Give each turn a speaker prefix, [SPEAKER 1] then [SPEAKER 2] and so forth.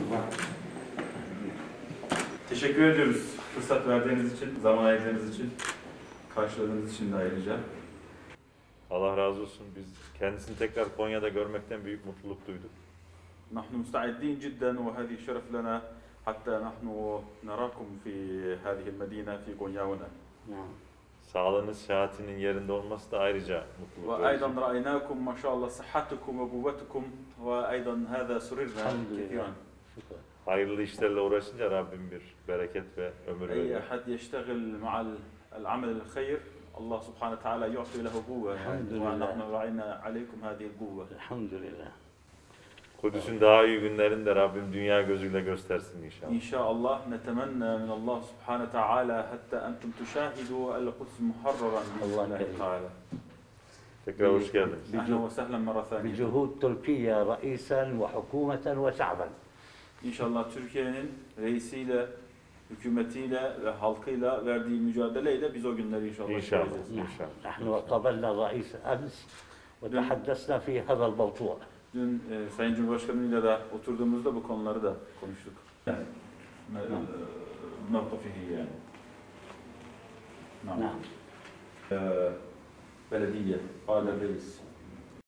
[SPEAKER 1] Teşekkür ediyoruz fırsat verdiğiniz için, zaman ayırdığınız için, karşıladığınız için de ayrıca.
[SPEAKER 2] Allah razı olsun. Biz kendisini tekrar Konya'da görmekten büyük mutluluk duyduk.
[SPEAKER 1] نحن مستعدين جدا وهذه شرف لنا حتى نحن نراكم في هذه المدينة في كونياونا.
[SPEAKER 2] Sağlığınız, sıhhatinin yerinde olması da ayrıca mutluluk verici.
[SPEAKER 1] وأيضا رأيناكم ما شاء الله صحتكم وقوتكم وأيضا هذا سررنا كثيرا.
[SPEAKER 2] Hayırlı işlerle uğraşınca Rabbim bir bereket ve ömür
[SPEAKER 1] أي
[SPEAKER 2] veriyor.
[SPEAKER 1] أحد يشتغل مع العمل الخير الله سبحانه وتعالى يعطي له قوة ونحن رأينا عليكم هذه القوة.
[SPEAKER 3] الحمد لله.
[SPEAKER 2] Kudüs'ün daha iyi günlerini de Rabbim dünya gözüyle göstersin inşallah.
[SPEAKER 1] إن شاء الله نتمنى من الله سبحانه وتعالى حتى أنتم تشاهدوا القدس محررا بإذن الله تعالى.
[SPEAKER 2] Tekrar hoş geldiniz.
[SPEAKER 1] أهلا وسهلا مرة ثانية.
[SPEAKER 3] بجهود تركيا رئيسا وحكومة وشعبا.
[SPEAKER 1] İnşallah Türkiye'nin reisiyle, hükümetiyle ve halkıyla verdiği mücadeleyle biz o günleri inşallah
[SPEAKER 2] İnşallah.
[SPEAKER 1] göreceğiz.
[SPEAKER 2] İnşallah.
[SPEAKER 3] نحن قابلنا الرئيس أمس وتحدثنا في هذا الموضوع.
[SPEAKER 1] Dün Sayın Cumhurbaşkanı'yla da oturduğumuzda bu konuları da konuştuk. Yani mevkifihi yani.
[SPEAKER 3] نعم.
[SPEAKER 1] بلدية قال الرئيس